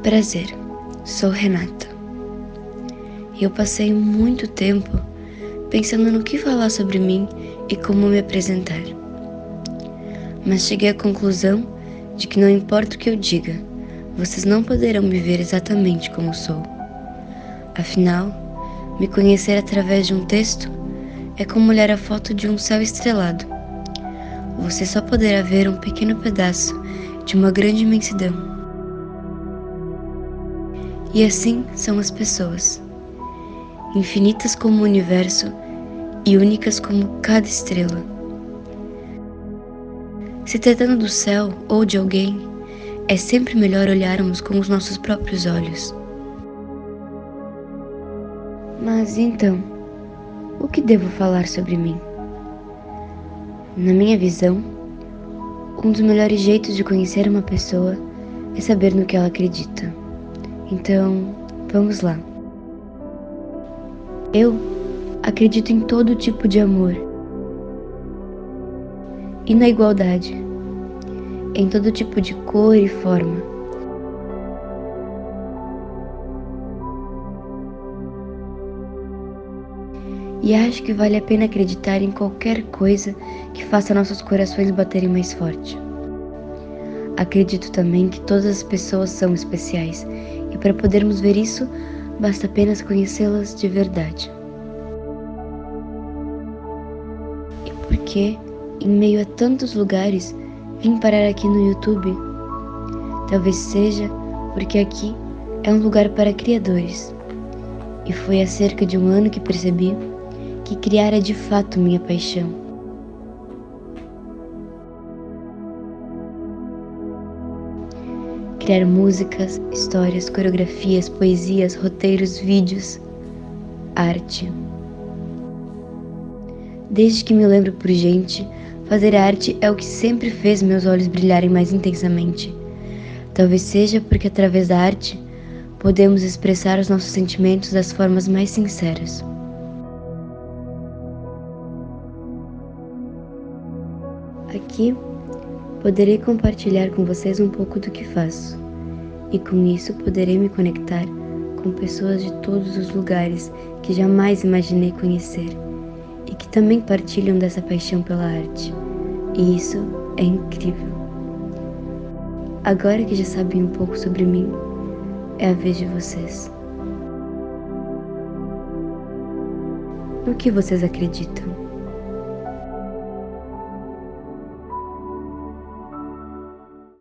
Prazer, sou Renata. Eu passei muito tempo pensando no que falar sobre mim e como me apresentar. Mas cheguei à conclusão de que não importa o que eu diga, vocês não poderão me ver exatamente como sou. Afinal, me conhecer através de um texto é como olhar a foto de um céu estrelado. Você só poderá ver um pequeno pedaço de uma grande imensidão. E assim são as pessoas, infinitas como o universo e únicas como cada estrela. Se tratando do céu ou de alguém, é sempre melhor olharmos com os nossos próprios olhos. Mas então, o que devo falar sobre mim? Na minha visão, um dos melhores jeitos de conhecer uma pessoa é saber no que ela acredita. Então, vamos lá. Eu acredito em todo tipo de amor e na igualdade, em todo tipo de cor e forma. E acho que vale a pena acreditar em qualquer coisa que faça nossos corações baterem mais forte. Acredito também que todas as pessoas são especiais e para podermos ver isso, basta apenas conhecê-las de verdade. E por que, em meio a tantos lugares, vim parar aqui no YouTube? Talvez seja porque aqui é um lugar para criadores. E foi há cerca de um ano que percebi que criar é de fato minha paixão. Criar músicas, histórias, coreografias, poesias, roteiros, vídeos, arte. Desde que me lembro por gente, fazer arte é o que sempre fez meus olhos brilharem mais intensamente. Talvez seja porque através da arte podemos expressar os nossos sentimentos das formas mais sinceras. Aqui poderei compartilhar com vocês um pouco do que faço, e com isso poderei me conectar com pessoas de todos os lugares que jamais imaginei conhecer e que também partilham dessa paixão pela arte. E isso é incrível. Agora que já sabem um pouco sobre mim, é a vez de vocês. No que vocês acreditam?